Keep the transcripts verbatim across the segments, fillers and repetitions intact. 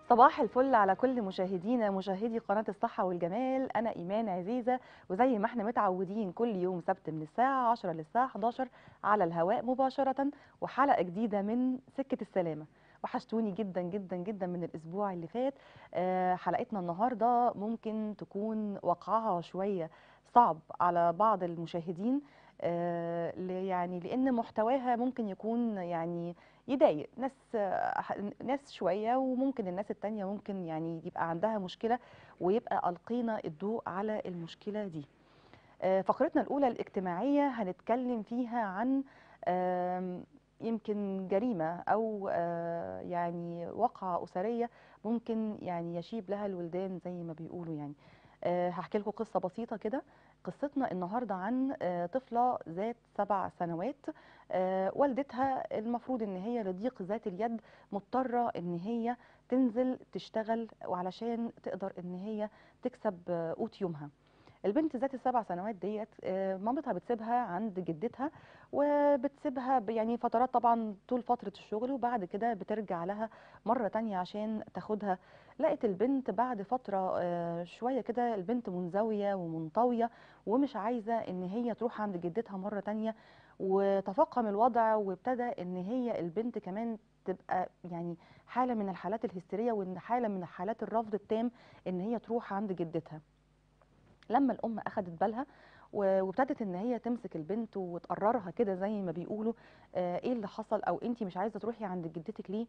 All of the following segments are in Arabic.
صباح الفل على كل مشاهدينا مشاهدي قناة الصحة والجمال. أنا إيمان عزيزة، وزي ما احنا متعودين كل يوم سبت من الساعة عشرة للساعة حداشر على الهواء مباشرة، وحلقة جديدة من سكة السلامة. وحشتوني جدا جدا جدا من الأسبوع اللي فات. آه، حلقتنا النهاردة ممكن تكون وقعها شوية صعب على بعض المشاهدين، آه، ل- يعني لأن محتواها ممكن يكون يعني يضايق ناس، ناس شوية، وممكن الناس التانية ممكن يعني يبقى عندها مشكلة، ويبقى ألقينا الضوء على المشكلة دي. آه، فقرتنا الأولى الاجتماعية هنتكلم فيها عن آم، يمكن جريمة أو آه، يعني وقعة أسرية ممكن يعني يشيب لها الولدان زي ما بيقولوا يعني. آه، هحكي لكم قصة بسيطة كده. قصتنا النهاردة عن آه، طفلة ذات سبع سنوات. آه، والدتها المفروض ان هي لضيق ذات اليد مضطرة ان هي تنزل تشتغل، وعلشان تقدر ان هي تكسب آه، قوت يومها. البنت ذات السبع سنوات ديت آه، مامتها بتسيبها عند جدتها، وبتسيبها ب- يعني فترات طبعا طول فترة الشغل، وبعد كده بترجع لها مرة تانية عشان تاخدها. لقت البنت بعد فترة آه، شوية كده البنت منزوية ومنطوية، ومش عايزة ان هي تروح عند جدتها مرة تانية. وتفاقم الوضع، وابتدى ان هي البنت كمان تبقى يعني حالة من الحالات الهستيرية، وان حالة من حالات الرفض التام ان هي تروح عند جدتها. لما الام اخدت بالها و- وابتدت ان هي تمسك البنت وتقررها كده زي ما بيقولوا، آه، ايه اللي حصل، او انتي مش عايزه تروحي عند جدتك ليه؟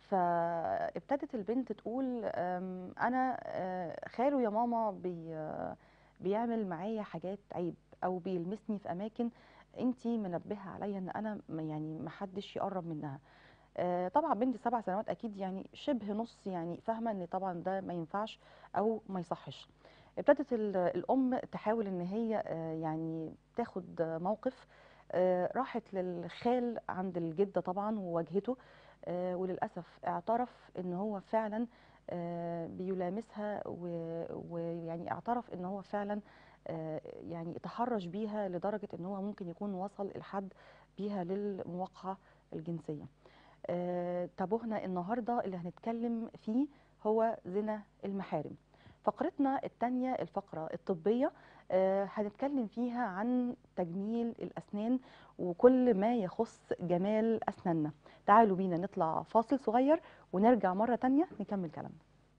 فابتدت البنت تقول آم، انا آه، خاله يا ماما بي آه، بيعمل معايا حاجات عيب، او بيلمسني في اماكن انتي منبهه عليا ان انا م- يعني محدش يقرب منها. آه، طبعا بنت سبع سنوات اكيد يعني شبه نص، يعني فاهمه ان طبعا ده ما ينفعش او ما يصحش. ابتدت ال- الام تحاول ان هي آه، يعني تاخد موقف. آه، راحت للخال عند الجده طبعا وواجهته، آه، وللاسف اعترف ان هو فعلا آه، بيلامسها، و- ويعني اعترف ان هو فعلا آه، يعني تحرش بيها لدرجه ان هو ممكن يكون وصل لحد بيها للمواقعه الجنسيه. آه، تابوهنا النهارده اللي هنتكلم فيه هو زنا المحارم. فقرتنا الثانيه الفقره الطبيه، آه، هنتكلم فيها عن تجميل الاسنان وكل ما يخص جمال اسناننا. تعالوا بينا نطلع فاصل صغير ونرجع مره تانية نكمل كلامنا.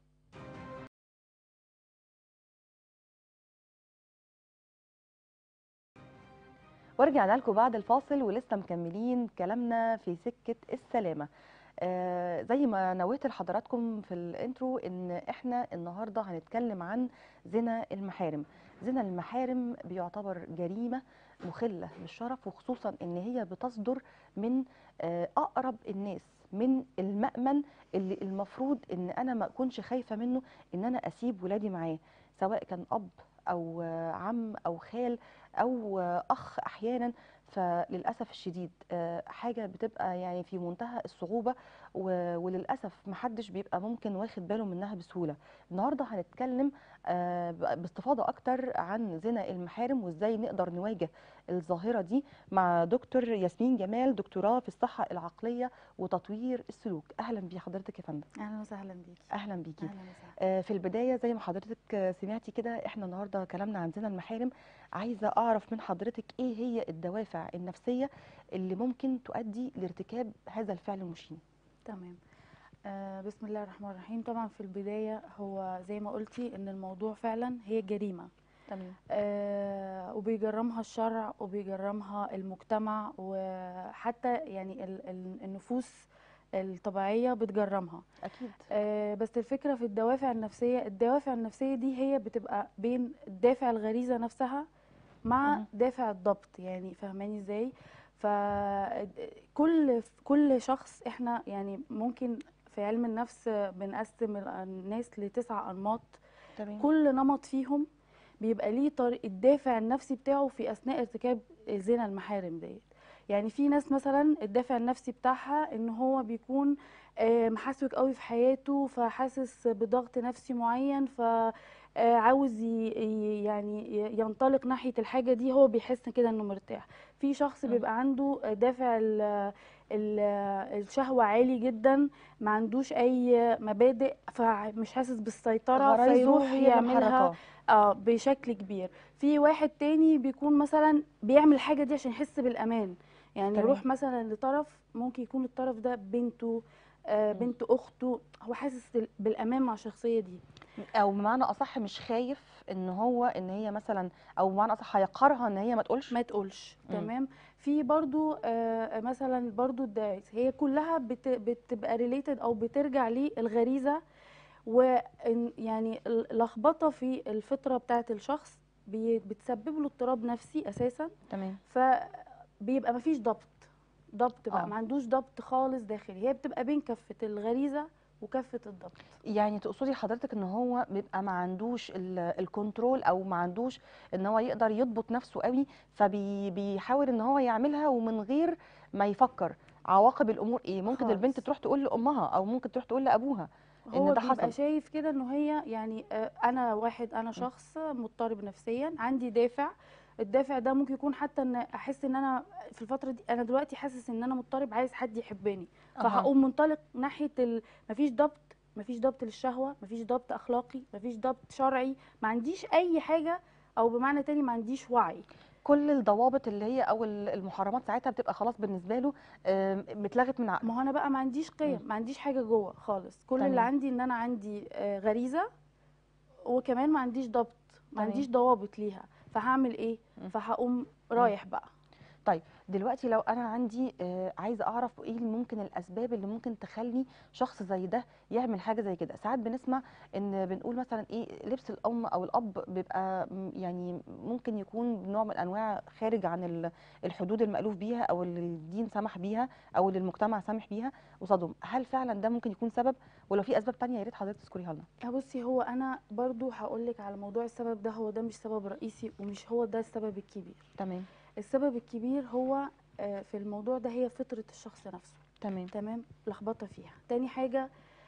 ورجعنا لكم بعد الفاصل ولسه مكملين كلامنا في سكه السلامه. آه، زي ما نوهت لحضراتكم في الانترو ان احنا النهارده هنتكلم عن زنا المحارم. زنا المحارم بيعتبر جريمه مخله بالشرف، وخصوصا ان هي بتصدر من آه، اقرب الناس، من المأمن اللي المفروض ان انا ما اكونش خايفه منه ان انا اسيب ولادي معاه، سواء كان اب او آه، عم او خال او آه، اخ احيانا. فللاسف الشديد آه، حاجه بتبقى يعني في منتهى الصعوبه، و- وللاسف محدش بيبقى ممكن واخد باله منها بسهوله. النهارده هنتكلم آه، ب- باستفاضه اكتر عن زنا المحارم وازاي نقدر نواجه الظاهره دي مع دكتور ياسمين جمال، دكتوراه في الصحه العقليه وتطوير السلوك. اهلا بحضرتك يا فندم. اهلا وسهلا بيكي. اهلا بيكي. اهلا وسهلا. آه، في البدايه زي ما حضرتك آه، سمعتي كده، احنا النهارده كلامنا عن زنا المحارم. عايزه اعرف من حضرتك ايه هي الدوافع النفسيه اللي ممكن تؤدي لارتكاب هذا الفعل المشين. تمام. آه بسم الله الرحمن الرحيم. طبعا في البدايه هو زي ما قلتي ان الموضوع فعلا هي جريمه، تمام. آه وبيجرمها الشرع وبيجرمها المجتمع، وحتى يعني ال- ال- النفوس الطبيعيه بتجرمها. اكيد. آه بس الفكره في الدوافع النفسيه، الدوافع النفسيه دي هي بتبقى بين دافع الغريزه نفسها مع مهم. دافع الضبط، يعني فاهماني ازاي؟ فكل كل شخص، احنا يعني ممكن في علم النفس بنقسم ال- الناس لتسع انماط. تمام. كل نمط فيهم بيبقى ليه طريق الدافع النفسي بتاعه في اثناء ارتكاب زنا المحارم ديت. يعني في ناس مثلا الدافع النفسي بتاعها ان هو بيكون آه، محاسوك قوي في حياته، فحاسس بضغط نفسي معين، ف آه، عاوز ي- ي- يعني ي- ينطلق ناحية الحاجة دي، هو بيحس كده انه مرتاح. في شخص مم. بيبقى عنده دافع ال ال الشهوة عالي جدا، ما عندوش اي مبادئ، فمش حاسس بالسيطرة غرايزه فيروح هي اللي يعملها محركاه. اه بشكل كبير. في واحد تاني بيكون مثلا بيعمل الحاجة دي عشان يحس بالأمان، يعني تمام. يروح مثلا لطرف، ممكن يكون الطرف ده بنته، آه، مم. بنت أخته، هو حاسس بالأمان مع الشخصية دي. او بمعنى اصح مش خايف ان هو ان هي مثلا، او بمعنى اصح هيقهرها ان هي ما تقولش. ما تقولش. مم. تمام. في برضو آه، مثلا برضو الداعس، هي كلها بت- بتبقى ريليتد او بترجع للغريزه، ويعني اللخبطه في الفطره بتاعت الشخص بي- بتسبب له اضطراب نفسي اساسا. تمام. فبيبقى مفيش ضبط، ضبط بقى اه، ما عندوش ضبط خالص داخلي، هي بتبقى بين كفه الغريزه وكفه الضبط. يعني تقصدي حضرتك ان هو بيبقى ما عندوش ال- الكنترول، او ما عندوش ان هو يقدر يضبط نفسه قوي، فبيحاول ان هو يعملها ومن غير ما يفكر عواقب الامور ايه. ممكن البنت خالص. تروح تقول لامها، او ممكن تروح تقول لابوها ان هو ده بيبقى حصل. شايف كده انه هي يعني آه، انا واحد، انا م. شخص مضطرب نفسيا، عندي دافع. الدافع ده ممكن يكون حتى ان احس ان انا في الفتره دي، انا دلوقتي حاسس ان انا مضطرب، عايز حد يحبني، اها. فهقوم منطلق ناحيه ال... مفيش ضبط، مفيش ضبط للشهوه، مفيش ضبط اخلاقي، مفيش ضبط شرعي، ما عنديش اي حاجه، او بمعنى تاني ما عنديش وعي. كل الضوابط اللي هي او ال- المحرمات ساعتها بتبقى خلاص بالنسبه له آم، اتلغت من عقله. ما هو انا بقى ما عنديش م. قيم، ما عنديش حاجه جوه خالص، كل اللي تمام. عندي ان انا عندي آه، غريزه، وكمان ما عنديش ضبط، ما تمام. عنديش ضوابط ليها، فهعمل ايه؟ م. فهقوم م. رايح بقى. طيب دلوقتي لو انا عندي آه، عايزه اعرف ايه اللي ممكن الاسباب اللي ممكن تخلي شخص زي ده يعمل حاجه زي كده. ساعات بنسمع ان بنقول مثلا ايه، لبس الام او الاب بيبقى م- يعني ممكن يكون نوع من انواع خارج عن ال- الحدود المألوف بيها، او اللي الدين سمح بيها، او اللي المجتمع سامح بيها قصادهم. هل فعلا ده ممكن يكون سبب، ولو في اسباب تانية يا ريت حضرتك تذكريها لنا. بصي، هو انا برضو هقولك على موضوع السبب ده، هو ده مش سبب رئيسي، ومش هو ده السبب الكبير. تمام. السبب الكبير هو آه، في الموضوع ده هي فطرة الشخص نفسه. تمام. تمام. لخبطة فيها. تاني حاجة،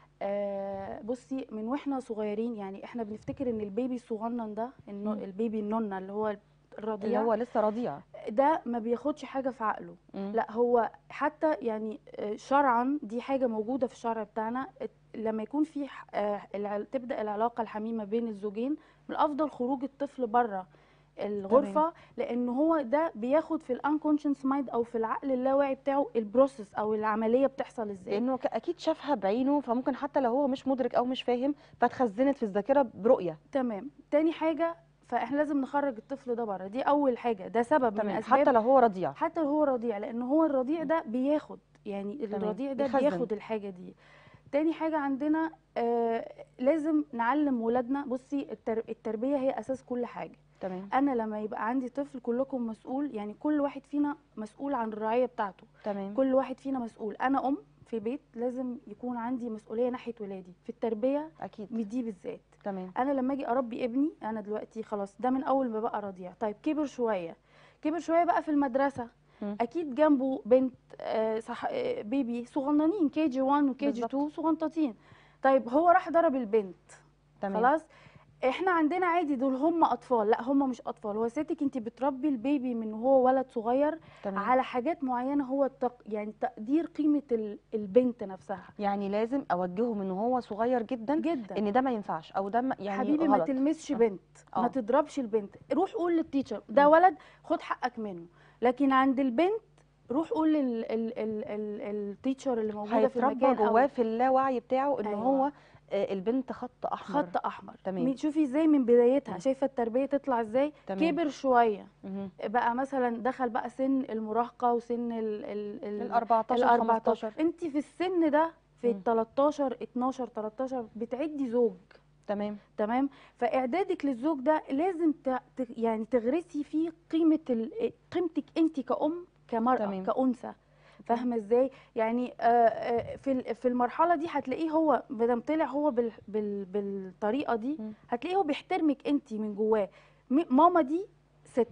آه، بصي، من واحنا صغيرين، يعني احنا بنفتكر ان البيبي الصغنن ده، انه مم. البيبي النونة اللي هو اللي الرضيع هو لسه رضيع. ده ما بياخدش حاجة في عقله. مم. لا، هو حتى يعني آه، شرعا دي حاجة موجودة في الشرع بتاعنا، ات- لما يكون في ح- آه، الع- تبدأ العلاقة الحميمة بين الزوجين، من الأفضل خروج الطفل بره تمام. الغرفة، لأن هو ده بياخد في الانكونشنس مايند أو في العقل اللاواعي بتاعه البروسيس أو العملية بتحصل ازاي. لانه ك- اكيد شافها بعينه، فممكن حتى لو هو مش مدرك او مش فاهم فاتخزنت في الذاكره برؤيه. تمام. تاني حاجة، فاحنا لازم نخرج الطفل ده بره، دي أول حاجة، ده سبب من تمام، أسباب. حتى لو هو رضيع. حتى لو هو رضيع، لان هو الرضيع م. ده بياخد، يعني تمام، الرضيع ده بيخزن. بياخد الحاجه دي. تاني حاجه عندنا، آه لازم نعلم ولادنا. بصي، التر التربيه هي اساس كل حاجه. تمام. انا لما يبقى عندي طفل، كلكم مسؤول، يعني كل واحد فينا مسؤول عن الرعايه بتاعته. تمام. كل واحد فينا مسؤول. انا ام في بيت، لازم يكون عندي مسؤوليه ناحيه ولادي في التربيه، اكيد. دي بالذات. تمام. انا لما اجي اربي ابني، انا دلوقتي خلاص ده من اول ما بقى رضيع، طيب كبر شويه، كبر شويه بقى في المدرسه، م. اكيد جنبه بنت، آه، صح، آه، بيبي صغننين، كي جي واحد وكي جي بالظبط. اتنين صغنطاطين. طيب هو راح ضرب البنت، تمام. خلاص، احنا عندنا عادي دول هم اطفال. لا، هم مش اطفال، هو ستك انت بتربي البيبي من هو ولد صغير تمام. على حاجات معينه، هو التق... يعني تقدير قيمه ال- البنت نفسها. يعني لازم اوجهه من وهو صغير جدا جدا. ان ده ما ينفعش، او ده ما- يعني حبيبي، ما غلط. تلمسش اه. بنت، ما آه. تضربش البنت، روح قول للتيتشر ده م. ولد، خد حقك منه. لكن عند البنت، روح قول لل- ال- ال- ال- التيتشر اللي موجوده في هيتربى المكان، جواه او في اللاوعي بتاعه ان ايوه، هو آه، البنت خط احمر. خط احمر. تمام. مي- شوفي ازاي من بدايتها، م. شايفه التربيه تطلع ازاي. تمام. كبر شويه، مهم. بقى مثلا دخل بقى سن المراهقه وسن ال ال ال ال ال اربعتاشر اربعتاشر، خمستاشر. انت في السن ده في م. ال تلتاشر اتناشر تلتاشر بتعدي زوج. تمام. تمام. فاعدادك للزوج ده لازم ت... ت- يعني تغرسي فيه قيمه ال... قيمتك انت كأم، كمرأة، تمام. كأنثى. اوكي. فاهمه ازاي؟ يعني آه، آه، في ال- في المرحله دي هتلاقيه هو بدل طلع هو بال... بال... بالطريقه دي، م. هتلاقيه هو بيحترمك انت من جواه. م- ماما دي ست،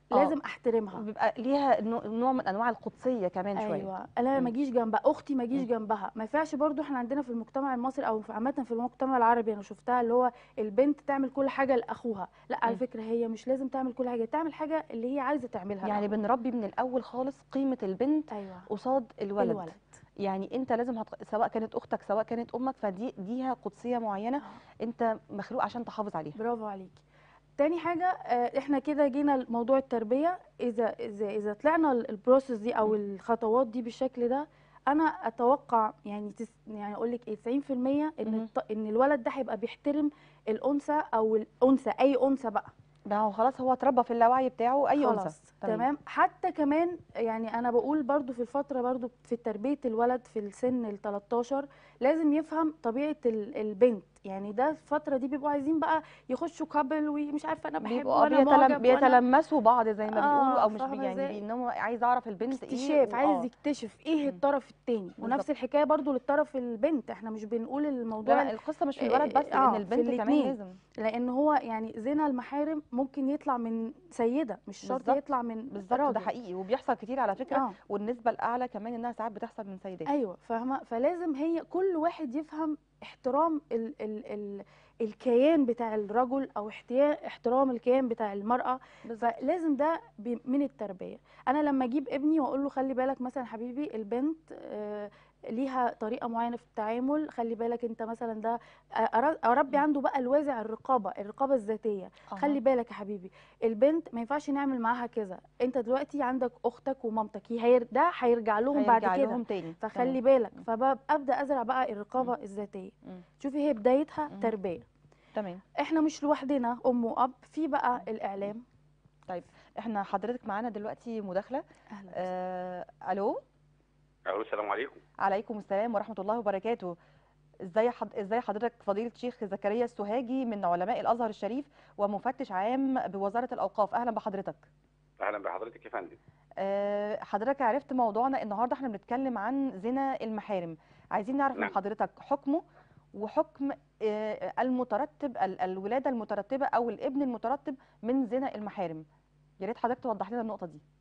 اه، لازم احترمها. بيبقى ليها نوع نوع من انواع القدسيه كمان شويه. ايوه، انا ما مم. اجيش جنبها، اختي ما اجيش مم. جنبها. ما ينفعش برضو، احنا عندنا في المجتمع المصري او في عامه في المجتمع العربي انا شفتها، اللي هو البنت تعمل كل حاجه لاخوها. لا، على مم. فكره هي مش لازم تعمل كل حاجه، تعمل حاجه اللي هي عايزه تعملها يعني لاخوها. بنربي من الاول خالص قيمه البنت ايوه، قصاد الولد. الولد. يعني انت لازم هت... سواء كانت اختك سواء كانت امك، فدي ليها قدسيه معينه، اه، انت مخلوق عشان تحافظ عليها. برافو عليكي. تاني حاجة، آه، احنا كده جينا لموضوع التربية. اذا اذا اذا طلعنا ال- البروسيس دي او مم. الخطوات دي بالشكل ده، انا اتوقع يعني تس يعني اقول لك ايه تسعين في المية ان مم. الط- ان الولد ده هيبقى بيحترم الانثى او الانثى، اي انثى بقى. ده هو خلاص هو اتربى في اللاوعي بتاعه اي انثى. خلاص تمام. تمام. حتى كمان يعني انا بقول برضو في الفتره، برضو في تربيه الولد في السن ال تلتاشر لازم يفهم طبيعه ال- البنت. يعني ده الفتره دي بيبقوا عايزين بقى يخشوا كابل ومش عارفه انا بحب بيبقوا آه وانا بيتلم... معجب وانا بيتلمسوا بعض زي ما بيقولوا، اه، او مش بي فاهمه يعني ازاي. بانهم عايز اعرف البنت ايه اكتشاف، عايز واه. يكتشف ايه مم. الطرف التاني. بالظبط. ونفس الحكايه برضو للطرف البنت، احنا مش بنقول لا الموضوع ال- لا، القصه مش في الولد بس، اه لان آه، في البنت كمان الاتنين. لازم. لان هو يعني زنا المحارم ممكن يطلع من سيده، مش شرط بالظبط. يطلع من بالظبط، ده راجل. حقيقي وبيحصل كتير على فكره، اه، والنسبه الاعلى كمان انها ساعات بتحصل من سيدات. ايوه فاهمه. فلازم هي كل واحد يفهم احترام ال ال ال الكيان بتاع الرجل، او احتيا- احترام الكيان بتاع المراه. بالظبط. فلازم ده بي- من التربيه. انا لما اجيب ابني واقول له خلي بالك مثلا حبيبي، البنت آه، ليها طريقه معينه في التعامل، خلي بالك انت مثلا ده. أر- اربي مم. عنده بقى الوازع، الرقابه الرقابه الذاتيه. اها. خلي بالك يا حبيبي، البنت ما ينفعش نعمل معاها كذا. انت دلوقتي عندك اختك ومامتك، هي ده هيرجع لهم بعد هيرجع كده. لهم تاني. تمام. فخلي بالك، مم. فببدا ازرع بقى مم. الرقابه الذاتيه. مم. شوفي، هي بدايتها مم. تربيه. تمام. احنا مش لوحدنا، ام واب، في بقى مم. مم. الاعلام. طيب، احنا حضرتك معانا دلوقتي مداخله. اهلا وسهلا. آه... الو. الو، السلام عليكم. عليكم السلام ورحمه الله وبركاته. ازاي حض... ازاي حضرتك فضيله الشيخ زكريا السوهاجي من علماء الازهر الشريف ومفتش عام بوزاره الاوقاف، اهلا بحضرتك. اهلا بحضرتك يا فندم. آه، حضرتك عرفت موضوعنا النهارده، احنا بنتكلم عن زنا المحارم. عايزين نعرف من نعم. حضرتك حكمه وحكم آه، المترتب ال- الولاده المترتبه او الابن المترتب من زنا المحارم. يا ريت حضرتك توضح لنا النقطه دي.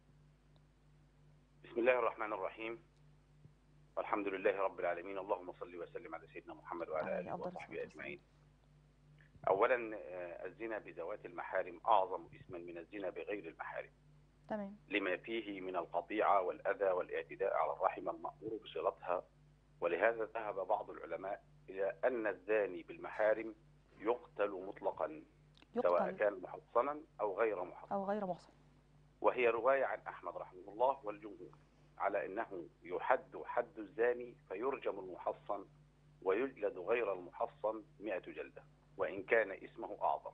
بسم الله الرحمن الرحيم، والحمد لله رب العالمين، اللهم صل وسلم على سيدنا محمد وعلى عليه اله افضل الصلاه وصحبه والسلام. اجمعين. اولا، آه، الزنا بذوات المحارم اعظم اسما من الزنا بغير المحارم، تمام. لما فيه من القطيعه والاذى والاعتداء على الرحم المامور بصلتها. ولهذا ذهب بعض العلماء الى ان الزاني بالمحارم يقتل مطلقا، سواء يقتل كان محصنا او غير محصن. او غير محصن. وهي رواية عن أحمد رحمه الله والجمهور على أنه يحد حد الزاني فيرجم المحصن ويجلد غير المحصن مئة جلدة وإن كان اسمه أعظم.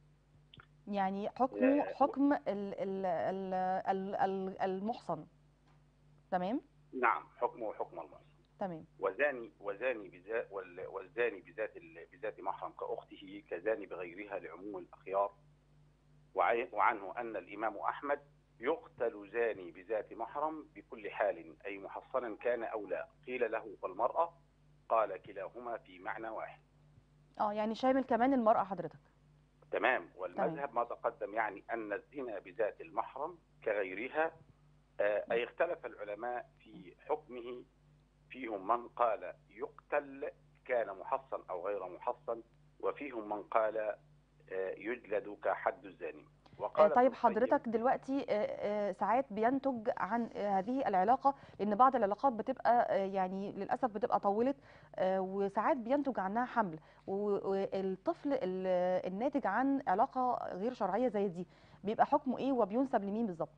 يعني حكمه آه، حكم ال- ال- ال- ال- ال- المحصن. تمام. نعم، حكمه حكم المحصن. تمام. وزاني وزاني بذات وال- والزاني بذات ال- بذات محرم كأخته كزاني بغيرها لعموم الأخيار. وعي- وعنه أن الإمام أحمد يقتل زاني بذات محرم بكل حال، أي محصنا كان أو لا. قيل له فالمرأة؟ قال كلاهما في معنى واحد. اه، يعني شامل كمان المراه حضرتك. تمام. والمذهب ما تقدم يعني أن الزنا بذات المحرم كغيرها، آه، أي اختلف العلماء في حكمه. فيهم من قال يقتل كان محصن أو غير محصن، وفيهم من قال آه، يجلد كحد الزاني. آه، وقال ابن طيب القيم. حضرتك دلوقتي آه، آه، ساعات بينتج عن آه، هذه العلاقة، لأن بعض العلاقات بتبقى آه، يعني للأسف بتبقى طولت، آه، وساعات بينتج عنها حمل، و- والطفل ال- الناتج عن علاقة غير شرعية زي دي بيبقى حكمه إيه وبينسب لمين بالظبط؟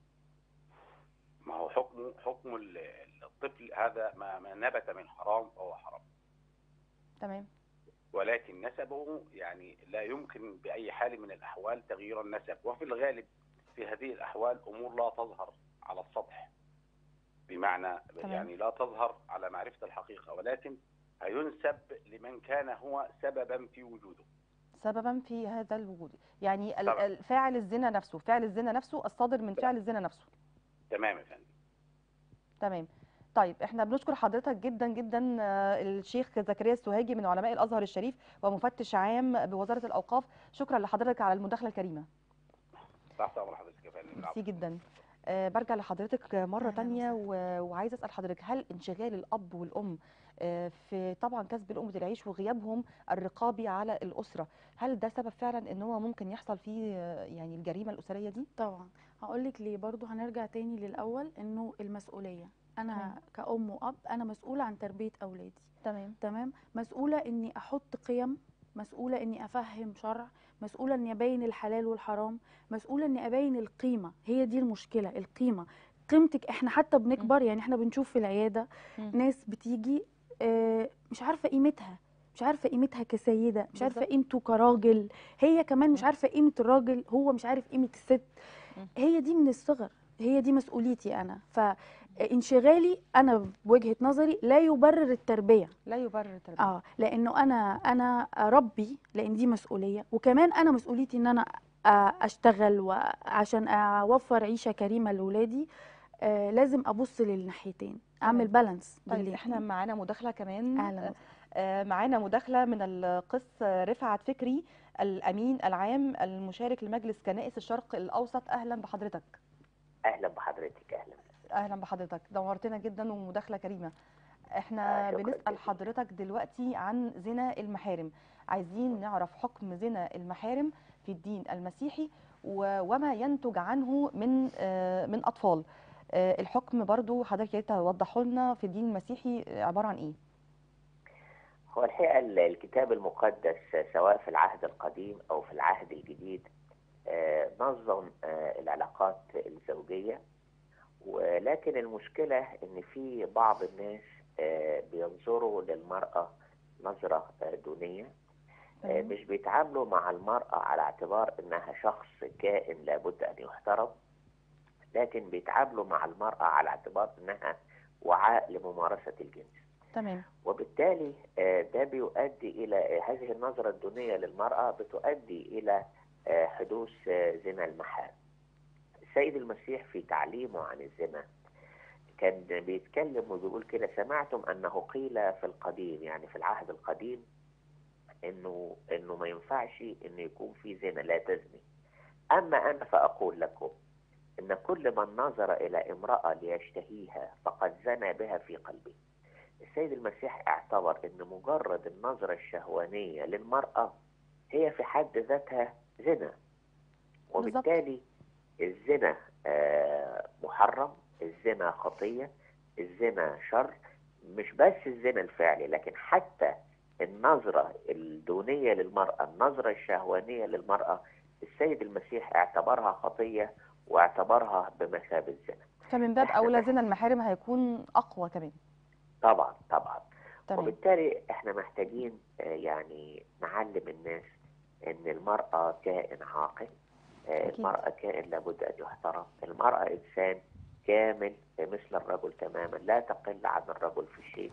ما هو حكمه حكم ال- الطفل هذا ما, ما نبت من حرام فهو حرام، تمام. ولكن نسبه يعني لا يمكن بأي حال من الأحوال تغيير النسب. وفي الغالب في هذه الأحوال أمور لا تظهر على السطح، بمعنى تمام. يعني لا تظهر على معرفة الحقيقة، ولكن هينسب لمن كان هو سببا في وجوده. سببا في هذا الوجود، يعني ال- طبعا. ال- فاعل الزنا نفسه، فعل الزنا نفسه الصادر من فعل الزنا نفسه. تمام يا فندم. تمام. طيب، احنا بنشكر حضرتك جدا جدا آه، الشيخ زكريا السوهاجي من علماء الازهر الشريف ومفتش عام بوزاره الاوقاف. شكرا لحضرتك على المداخله الكريمه. تحت أمر حضرتك يا فندم. ميرسي جدا. آه برجع لحضرتك مرة أهلا تانية وسهلا. و- وعايزة أسأل حضرتك، هل انشغال الأب والأم آه في طبعا كسب لقمة العيش وغيابهم الرقابي على الأسرة، هل ده سبب فعلا إن هو ممكن يحصل فيه آه، يعني الجريمة الأسرية دي؟ طبعا هقول لك ليه. برضو هنرجع تاني للاول، انه المسؤوليه. تمام. انا كأم وأب انا مسؤوله عن تربيه اولادي. تمام. تمام. مسؤوله اني احط قيم، مسؤوله اني افهم شرع، مسؤوله اني ابين الحلال والحرام، مسؤوله اني ابين القيمه. هي دي المشكله، القيمه. قيمتك. احنا حتى بنكبر، يعني احنا بنشوف في العياده مم. ناس بتيجي آه، مش عارفه قيمتها، مش عارفه قيمتها كسيده، مش عارفه بالظبط. قيمته كراجل. هي كمان مش مم. عارفه قيمه الراجل، هو مش عارف قيمه الست. مم. هي دي من الصغر، هي دي مسؤوليتي انا. فانشغالي انا بوجهة نظري لا يبرر التربية. لا يبرر التربية. اه لانه انا انا اربي، لان دي مسؤولية، وكمان انا مسؤوليتي ان انا آه، اشتغل، وعشان اوفر عيشة كريمة لاولادي آه لازم ابص للناحيتين، اعمل تمام. بالانس طيب بين احنا الاتنين. معانا مداخلة كمان. اهلا آه، وسهلا. آه، معانا مداخلة من القس رفعت فكري، الأمين العام المشارك لمجلس كنائس الشرق الأوسط. أهلا بحضرتك. اهلا بحضرتك. اهلا. أهلا بحضرتك، نورتنا جدا ومداخلة كريمة. آه احنا شكرا بنسأل جزيلا. حضرتك دلوقتي عن زنا المحارم، عايزين نعرف حكم زنا المحارم في الدين المسيحي و- وما ينتج عنه من آه، من أطفال. آه، الحكم برضو حضرتك يا ريت توضحوا لنا في الدين المسيحي عبارة عن إيه؟ هو الحقيقه ال- الكتاب المقدس سواء في العهد القديم او في العهد الجديد آه، نظم آه، العلاقات الزوجيه، ولكن المشكله ان في بعض الناس آه، بينظروا للمراه نظره آه، دونيه. آه، تمام. مش بيتعاملوا مع المراه على اعتبار انها شخص كائن لابد ان يحترم، لكن بيتعاملوا مع المراه على اعتبار انها وعاء لممارسه الجنس. تمام. وبالتالي آه، ده بيؤدي إلى آه، هذه النظرة الدونية للمرأة بتؤدي إلى آه، حدوث آه، زنا المحارم. السيد المسيح في تعليمه عن الزنا كان بيتكلم وبيقول كده: سمعتم أنه قيل في القديم، يعني في العهد القديم، إنه إنه ما ينفعش إنه يكون في زنا، لا تزني. أما أنا فأقول لكم إن كل من نظر إلى امرأة ليشتهيها فقد زنى بها في قلبه. السيد المسيح اعتبر ان مجرد النظرة الشهوانية للمرأة هي في حد ذاتها زنا، وبالتالي الزنا آه، محرم، الزنا خطية، الزنا شر. مش بس الزنا الفعلي، لكن حتى النظرة الدونية للمرأة، النظرة الشهوانية للمرأة، السيد المسيح اعتبرها خطية واعتبرها بمثابة زنا. فمن باب احنا أولى مح- زنا المحارم هيكون أقوى كمان. طبعا طبعا. تمام. وبالتالي احنا محتاجين آه، يعني نعلم الناس ان المرأة كائن عاقل، آه، أكيد. المرأة كائن لابد ان يحترم، المرأة انسان كامل مثل الرجل تماما، لا تقل عن الرجل في شيء.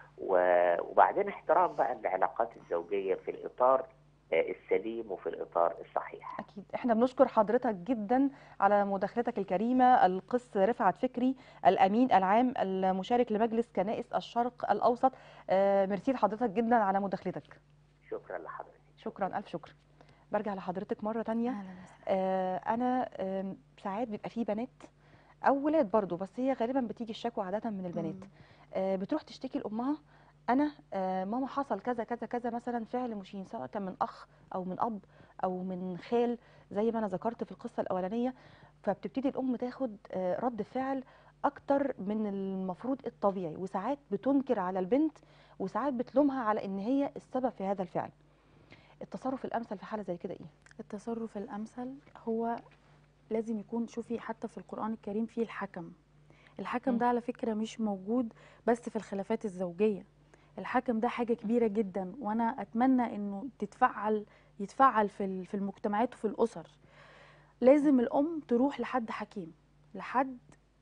و- وبعدين احترام بقى العلاقات الزوجية في الاطار آه، السليم وفي الاطار الصحيح. أكيد. إحنا بنشكر حضرتك جدا على مداخلتك الكريمة، القس رفعت فكري، الأمين العام المشارك لمجلس كنائس الشرق الأوسط. آه، ميرسي لحضرتك جدا على مداخلتك. شكرا لحضرتك. شكرا، ألف شكر. برجع لحضرتك مرة تانية. اهلا وسهلا. آه، أنا آم، ساعات بيبقى فيه بنات أو ولاد برضو، بس هي غالبا بتيجي الشكوى عادة من البنات. مم. آه، بتروح تشتكي لأمها: أنا آه، ماما حصل كذا كذا كذا، مثلا فعل مشين، سواء كان من أخ أو من أب أو من خال، زي ما أنا ذكرت في القصة الأولانية. فبتبتدي الأم تاخد آه، رد فعل أكتر من المفروض الطبيعي، وساعات بتنكر على البنت، وساعات بتلومها على إن هي السبب في هذا الفعل. التصرف الأمثل في حالة زي كده إيه؟ التصرف الامثل هو لازم يكون، شوفي حتى في القرآن الكريم فيه الحكم. الحكم مم. ده على فكرة مش موجود بس في الخلافات الزوجية. الحكم ده حاجة كبيرة جدا، وأنا أتمنى إنه تتفعل يتفعل في ال- في المجتمعات وفي الأسر. لازم الأم تروح لحد حكيم، لحد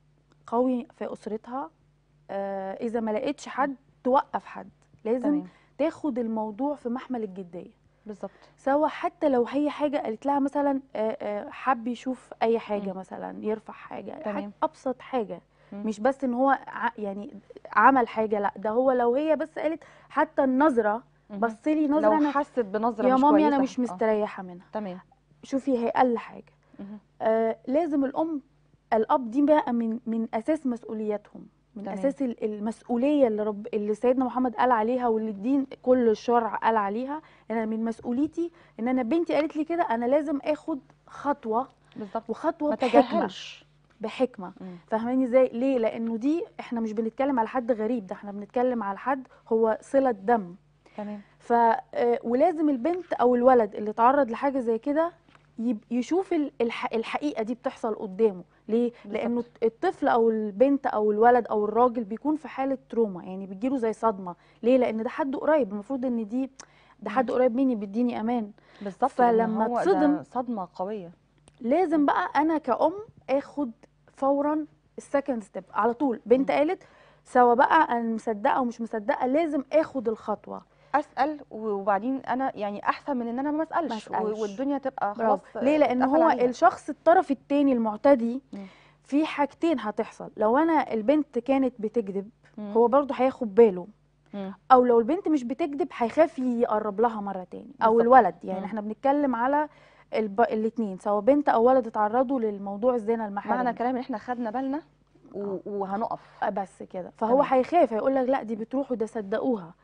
قوي في أسرتها. آه إذا ما لقيتش حد توقف حد، لازم تمام. تاخد الموضوع في محمل الجدية. بالظبط. سواء حتى لو هي حاجة قالت لها مثلا آه، آه، حب يشوف أي حاجة، مم. مثلا يرفع حاجة، حاجة تمام. أبسط حاجة. مم. مش بس إن هو ع- يعني عمل حاجة، لا ده هو لو هي بس قالت حتى النظرة، مهم. بصلي نظرة، لو أنا حست بنظرة يا مش مامي أنا كويسة. مش اه. مستريحة منها. تمام. شوفي هي أقل حاجة. مهم. آه لازم الام الاب دي بقى من من اساس مسؤولياتهم، من تمام. اساس ال- المسؤوليه اللي رب اللي سيدنا محمد قال عليها واللي الدين كل الشرع قال عليها. انا من مسؤوليتي ان انا بنتي قالت لي كده، انا لازم اخد خطوه، بالظبط. وخطوه ما بحكمه. تجاهلش. بحكمه. مم. فاهماني ازاي؟ ليه؟ لانه دي احنا مش بنتكلم على حد غريب، ده احنا بنتكلم على حد هو صله دم. تمام. ف آه، ولازم البنت او الولد اللي اتعرض لحاجه زي كده يب- يشوف ال- الح- الحقيقه دي بتحصل قدامه. ليه؟ لانه بالظبط. الطفل او البنت او الولد او الراجل بيكون في حاله تروما، يعني بيجيله زي صدمه. ليه؟ لان ده حد قريب، المفروض ان دي ده حد مم. قريب مني بيديني امان. بالظبط، لان فلما هو اتصدم ده صدمه قويه. لازم بقى انا كأم اخد فورا السكند ستيب على طول. بنت مم. قالت، سواء بقى انا مصدقه او مش مصدقه، لازم اخد الخطوه. اسال، وبعدين انا يعني احسن من ان انا ما اسالش ما اسالش. والدنيا تبقى خلاص برافو. ليه؟ لان اتقفل هو عليها. الشخص الطرف التاني المعتدي مم. في حاجتين هتحصل. لو انا البنت كانت بتكذب مم. هو برضه هياخد باله، مم. او لو البنت مش بتكذب هيخاف يقرب لها مره تاني، او بالظبط. الولد. يعني مم. احنا بنتكلم على الب... الاتنين، سواء بنت او ولد اتعرضوا للموضوع الزنا المحرم. معنى كلام ان احنا خدنا بالنا و... وهنقف. آه، بس كده. فهو تمام. هيخاف، هيقول لك لا دي بتروح وده صدقوها،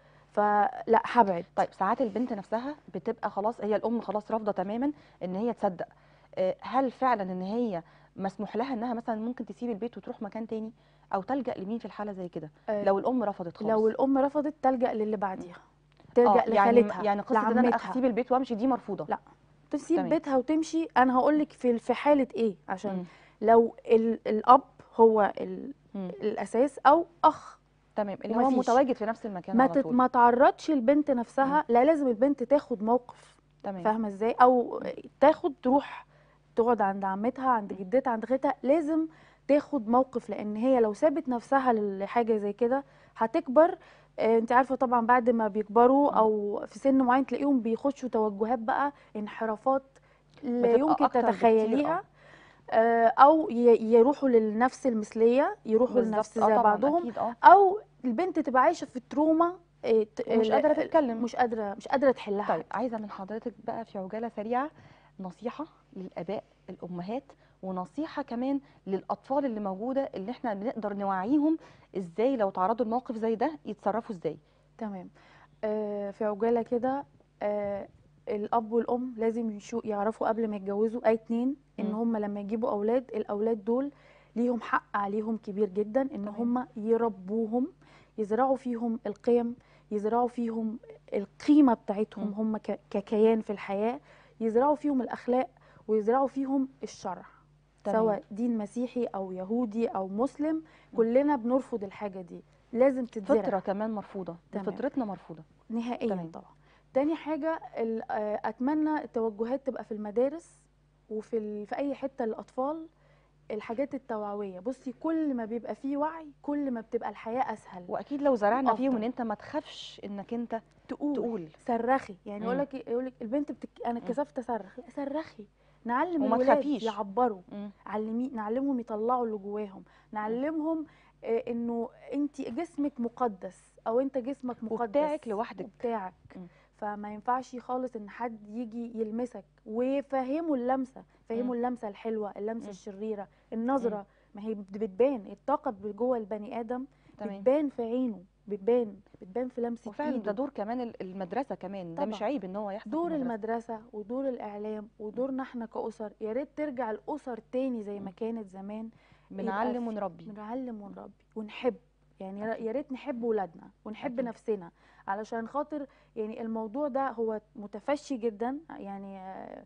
فلا هبعد. طيب ساعات البنت نفسها بتبقى خلاص، هي الام خلاص رافضه تماما ان هي تصدق. آه، هل فعلا ان هي مسموح لها انها مثلا ممكن تسيب البيت وتروح مكان تاني، او تلجأ لمين في الحاله زي كده آه، لو الام رفضت خالص؟ لو الام رفضت تلجأ للي بعديها، تلجأ اه يعني لخالتها، يعني قصه ان انا لعمتها. اسيب البيت وامشي دي مرفوضه. لا، تسيب تمام. بيتها وتمشي. انا هقول لك في في حاله ايه، عشان مم. لو ال الاب هو ال مم. الاساس، او اخ تمام، اللي هو ومفيش، متواجد في نفس المكان ما على تت- طول. ما تعرضش البنت نفسها. لا، لازم البنت تاخد موقف. تمام. فاهمه ازاي؟ او تاخد تروح تقعد عند عمتها، عند جدتها، عند خالتها. لازم تاخد موقف، لان هي لو سابت نفسها لحاجه زي كده هتكبر. آه، انت عارفه طبعا بعد ما بيكبروا مم. او في سن معين تلاقيهم بيخشوا توجهات بقى، انحرافات لا بتبقى يمكن اكتر بكتير. تتخيليها. اه آه، او ي- يروحوا للنفس المثليه، يروحوا بالظبط. لنفس اه زي طبعا بعضهم. اكيد. اه او البنت تبقى عايشه في التروما، آه، ت- ومش ال- قادره تتكلم. مش قادره مش قادره تحلها طيب حتى. عايزه من حضرتك بقى في عجاله سريعه نصيحه للاباء الامهات، ونصيحه كمان للاطفال اللي موجوده اللي احنا بنقدر نوعيهم ازاي لو تعرضوا لموقف زي ده يتصرفوا ازاي. تمام. آه، في عجاله كده، آه، الاب والام لازم يشو يعرفوا قبل ما يتجوزوا اي اتنين ان مم. هم لما يجيبوا اولاد، الاولاد دول ليهم حق عليهم كبير جدا، ان تمام. هم يربوهم، يزرعوا فيهم القيم، يزرعوا فيهم القيمه بتاعتهم مم. هم ك- ككيان في الحياه، يزرعوا فيهم الاخلاق، ويزرعوا فيهم الشرع. تمام. سواء دين مسيحي او يهودي او مسلم، مم. كلنا بنرفض الحاجه دي، لازم تتزرع. فطره كمان مرفوضه، دي تمام. فطرتنا مرفوضه. نهائيا تمام. طبعا. تاني حاجة، ال- آه، أتمنى التوجهات تبقى في المدارس وفي ال... في أي حتة للأطفال، الحاجات التوعوية. بصي، كل ما بيبقى فيه وعي كل ما بتبقى الحياة أسهل واكيد لو زرعنا فيهم ان وأفضل. انت ما تخافش انك انت تقول, تقول. صرخي. يعني مم. يقول لك يقول لك البنت بتك... أنا مم. اتكسفت أصرخ. لا، صرخي. نعلم وما الولاد تخافيش. يعبروا، مم. علمي نعلمهم يطلعوا اللي جواهم، نعلمهم آه، انه انت جسمك مقدس، او انت جسمك مقدس وبتاعك لوحدك. وبتاعك. مم. فما ينفعش خالص ان حد يجي يلمسك، ويفهموا اللمسه، فهموا مم. اللمسه الحلوه، اللمسه مم. الشريره، النظره. ما هي بت- بتبان الطاقه اللي جوه البني ادم، تمام. بتبان في عينه، بتبان بتبان في لمسه وفعلا ده ايده. دور كمان ال- المدرسه كمان، ده مش طبعا. عيب ان هو يحصل في دور المدرسه. المدرسة ودور الإعلام ودورنا احنا كأسر، يا ريت ترجع الأسر تاني زي ما مم. كانت زمان. يبقى بنعلم في- ونربي. بنعلم ونربي ونحب. يعني يا أكيد. يا ريت نحب ولادنا ونحب أكيد. نفسنا، علشان خاطر يعني الموضوع ده هو متفشي جدا، يعني آه،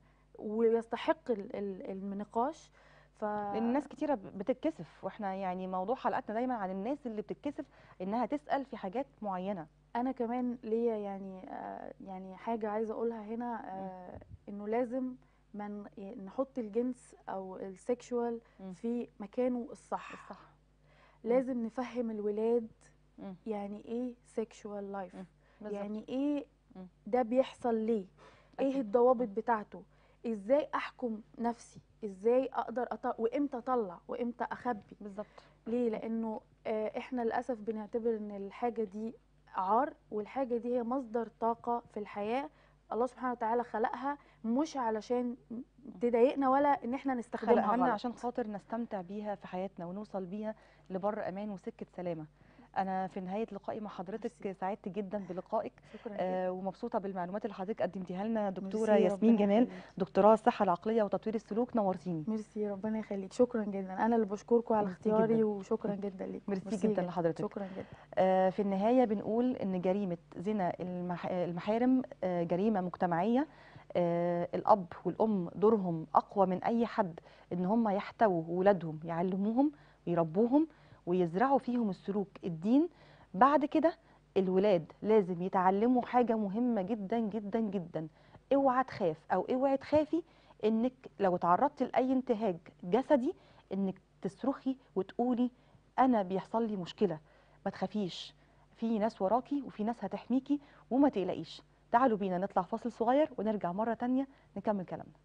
ويستحق ال- ال- النقاش. ف لان ناس كتيره ب- بتتكسف، واحنا يعني موضوع حلقتنا دايما عن الناس اللي بتتكسف انها تسال في حاجات معينه. انا كمان ليا يعني آه، يعني حاجه عايزه اقولها هنا، آه، انه لازم من نحط الجنس او السكشوال مم. في مكانه الصح. الصح. لازم نفهم الولاد مم. يعني ايه سكشوال لايف، مم. بالظبط. يعني ايه مم. ده بيحصل ليه، ايه أكيد. الضوابط بتاعته، ازاي احكم نفسي، ازاي اقدر أطلع، وامتى اطلع وامتى اخبي. بالظبط. ليه؟ لانه آه، احنا للاسف بنعتبر ان الحاجه دي عار، والحاجه دي هي مصدر طاقه في الحياه، الله سبحانه وتعالى خلقها مش علشان تضايقنا ولا ان احنا نستخدمها خلقها لنا غلط. عشان خاطر نستمتع بيها في حياتنا ونوصل بيها لبر امان وسكه سلامه. انا في نهايه لقائي مع حضرتك ميرسي. سعدت جدا بلقائك، شكرا جدا. آه ومبسوطه بالمعلومات اللي حضرتك قدمتيها لنا. دكتوره ميرسي، ياسمين ربنا جمال، يخليك. دكتوراه الصحه العقليه وتطوير السلوك، نورتيني. ميرسي، ربنا يخليك. شكرا جدا، انا اللي بشكركم على ميرسي اختياري جدا. وشكرا جدا ليكم. ميرسي جدا لحضرتك. شكرا جدا. آه في النهايه بنقول ان جريمه زنا المح... المحارم آه جريمه مجتمعيه. آه الاب والام دورهم اقوى من اي حد ان هم يحتووا ولادهم، يعلموهم ويربوهم ويزرعوا فيهم السلوك الدين. بعد كده الولاد لازم يتعلموا حاجه مهمه جدا جدا جدا. اوعى تخاف او اوعي تخافي انك لو تعرضتي لاي انتهاك جسدي انك تصرخي وتقولي انا بيحصل لي مشكله. ما تخافيش، في ناس وراكي وفي ناس هتحميكي وما تقلقيش. تعالوا بينا نطلع فاصل صغير ونرجع مره تانية نكمل كلامنا.